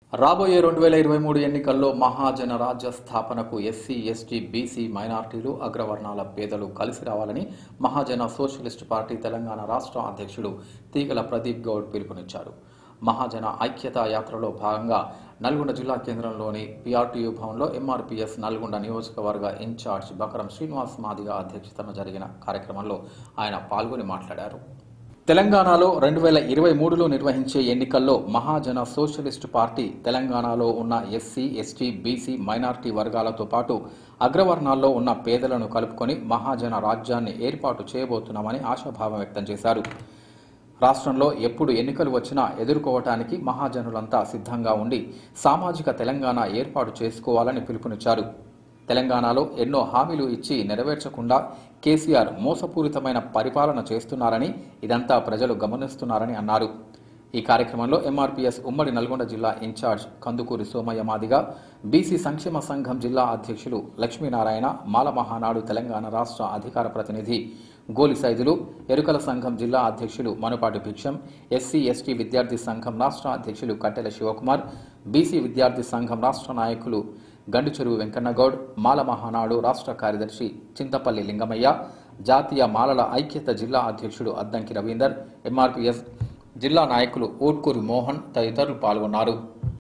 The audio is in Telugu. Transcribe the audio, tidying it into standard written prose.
రాబోయే 2023 ఎన్నికల్లో మహాజన రాజ్య స్థాపనకు ఎస్సీ, ఎస్టీ, బీసీ, మైనార్టీలు, అగ్రవర్ణాల పేదలు కలిసి రావాలని మహాజన సోషలిస్ట్ పార్టీ తెలంగాణ రాష్ట్ర అధ్యక్షుడు తీగల ప్రదీప్ గౌడ్ పిలుపునిచ్చారు. మహాజన ఐక్యతా యాత్రలో భాగంగా నల్గొండ జిల్లా కేంద్రంలోని పీఆర్టీయూ భవన్లో ఎంఆర్పీఎస్ నల్గొండ నియోజకవర్గ ఇన్ఛార్జ్ బకరం శ్రీనివాస్ మాదిగ అధ్యక్షతన జరిగిన కార్యక్రమంలో ఆయన పాల్గొని మాట్లాడారు. తెలంగాణలో 2023లో నిర్వహించే ఎన్నికల్లో మహాజన సోషలిస్టు పార్టీ తెలంగాణలో ఉన్న ఎస్సీ, ఎస్టీ, బీసీ, మైనార్టీ వర్గాలతో పాటు అగ్రవర్ణాల్లో ఉన్న పేదలను కలుపుకొని మహాజన రాజ్యాన్ని ఏర్పాటు చేయబోతున్నామని ఆశాభావం వ్యక్తం చేశారు. రాష్ట్రంలో ఎప్పుడు ఎన్నికలు వచ్చినా ఎదుర్కోవటానికి మహాజనులంతా సిద్ధంగా ఉండి సామాజిక తెలంగాణ ఏర్పాటు చేసుకోవాలని పిలుపునిచ్చారు. తెలంగాణలో ఎన్నో హామీలు ఇచ్చి నెరవేర్చకుండా కేసీఆర్ మోసపూరితమైన పరిపాలన చేస్తున్నారని, ఇదంతా ప్రజలు గమనిస్తున్నారని అన్నారు. ఈ కార్యక్రమంలో ఎంఆర్పీఎస్ ఉమ్మడి నల్గొండ జిల్లా ఇన్ఛార్జ్ కందుకూరి సోమయ్య మాదిగ, బీసీ సంక్షేమ సంఘం జిల్లా అధ్యక్షులు లక్ష్మీనారాయణ, మాల మహానాడు తెలంగాణ రాష్ట్ర అధికార ప్రతినిధి గోలి సైదులు, ఎరుకల సంఘం జిల్లా అధ్యక్షులు మనుపాటి భిక్షం, ఎస్సీ, ఎస్టీ విద్యార్థి సంఘం రాష్ట్ర అధ్యక్షులు కట్టెల శివకుమార్, బీసీ విద్యార్థి సంఘం రాష్ట్ర నాయకులు గండుచెరువు వెంకన్నగౌడ్, మాల మహానాడు రాష్ట్ర కార్యదర్శి చింతపల్లి లింగమయ్య, జాతీయ మాలల ఐక్యత జిల్లా అధ్యక్షుడు అద్దంకి రవీందర్, ఎంఆర్పీఎస్ జిల్లా నాయకులు ఊట్కూరి మోహన్ తదితరులు పాల్గొన్నారు.